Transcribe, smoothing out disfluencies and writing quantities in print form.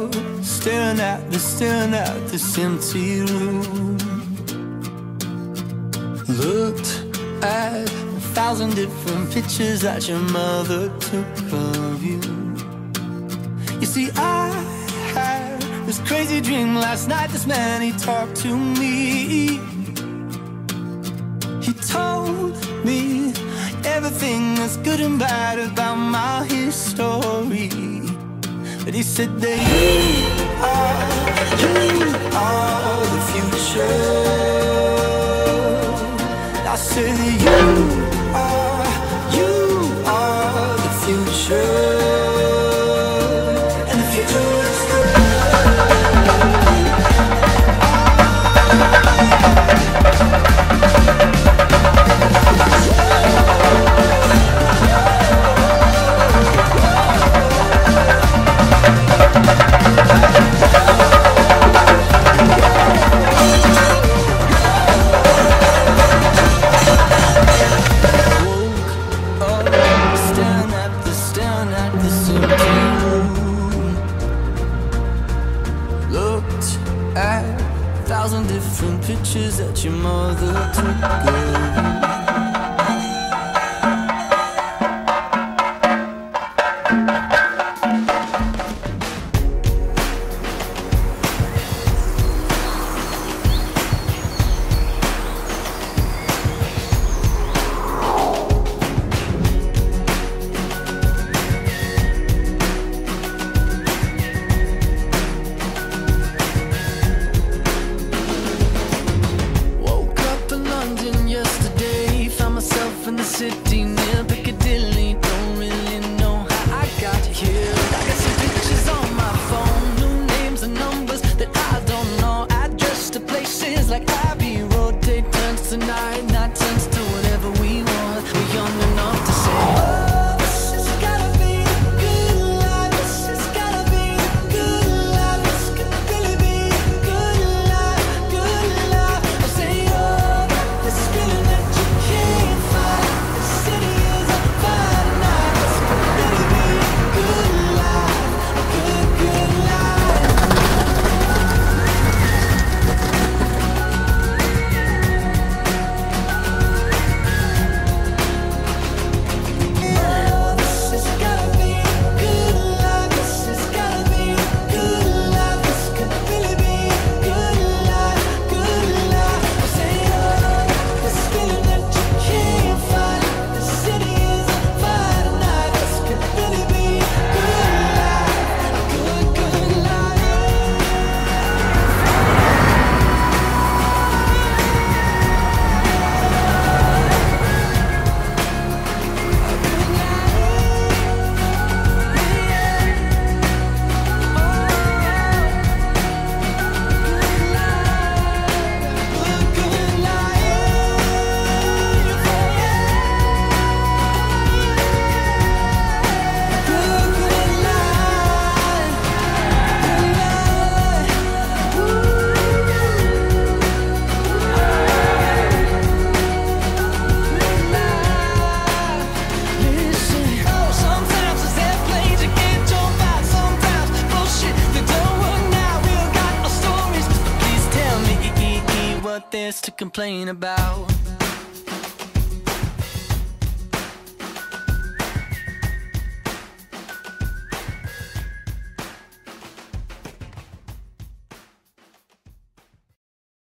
staring at this empty room. Looked at 1,000 different pictures that your mother took of you. You see, I had this crazy dream last night. This man, he talked to me. He told me everything that's good and bad about my history. But he said that you are the future. I said that you are the future. And the future is good. At 1,000 different pictures that your mother took of you. City near Piccadilly, don't really know how I got here. I got some pictures on my phone, new names and numbers that I don't know. Address to places like Abbey Road. Day turns to night, night turns to whatever we want. We're young enough to say, oh, this has gotta be a good life. This has gotta be a good life. This could really be a good life, good life. I say, oh, this feeling that you can't find. There's to complain about.